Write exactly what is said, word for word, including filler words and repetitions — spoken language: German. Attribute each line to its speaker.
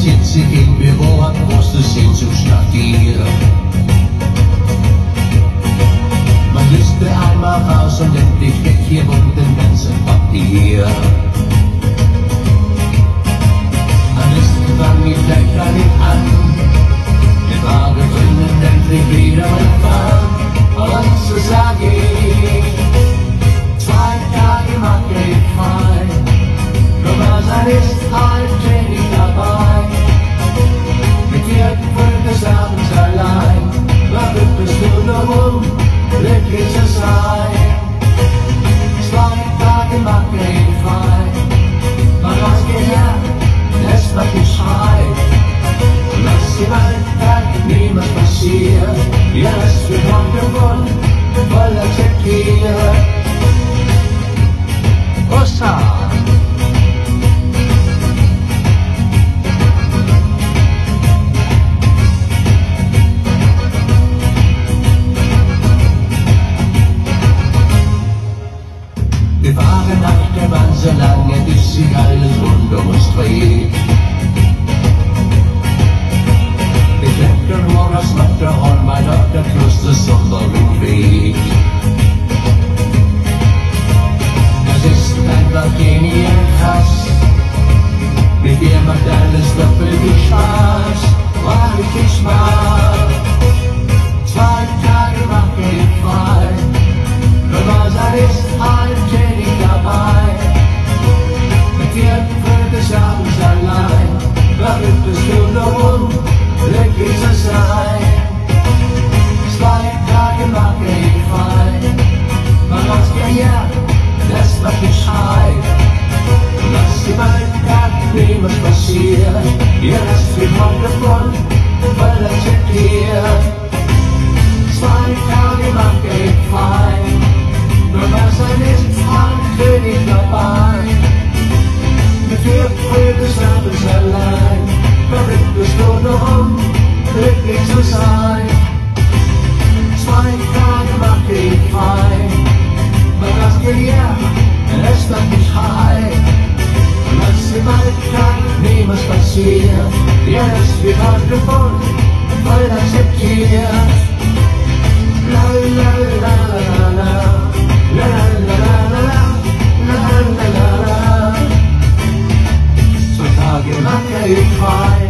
Speaker 1: sitz ich im Büro, hab große Sehnsucht nach dir. Man müsste einmal raus und endlich weg hier von dem ganzen Papier. Am besten fang ich gleich damit an, wir waren drinnen endlich wieder mal fahren. Und so sag ich, zwei Tage mache ich frei. Nur was ein ist, halt bin ich dabei. Mit dir früh des Abends allein, wartet bist du nur rum, glücklich zu sein. Zwei Tage mache ich frei. Man was gelernt, lässt man dich schreien. Lass im Alltag niemals passiert. Ja, es wird heute gewonnen, voll akzeptiert. Ossa! Wir fahren nach der Bahn so lange, bis sich alles rund um uns dreht. Wir klettern hoch das Matterhorn, weil auf der Klostersonderung weht. Das ist einfach genial krass, mit dir macht alles doppelt viel Spaß, war richtig Spaß. Zwei Tage mach ich frei, nur was alles halt bin ich dabei. Mit dir früh des Abends allein, wartet bist du nur rum, glücklich zu sein. Zwei Tage mach ich frei. Man hat's gelernt, lässt man dich schreien. Lass im Alltag niemals passieren. Ja, das wird heute voll, voll akzeptiert. Zwei Tage mach ich frei. Nur was ein ist, halt bin ich dabei. Mit dir früh des Abends allein, verrückt bist du nur rum, glücklich zu sein. Zwei Tage mach ich frei. Man hat's gelernt, lässt man dich heim. Lass im Alltag niemals passieren. Ja, das wird heute voll, voll akzeptiert. La la la la la, la la la la la, la la la la. Zwei Tage mach ich frei.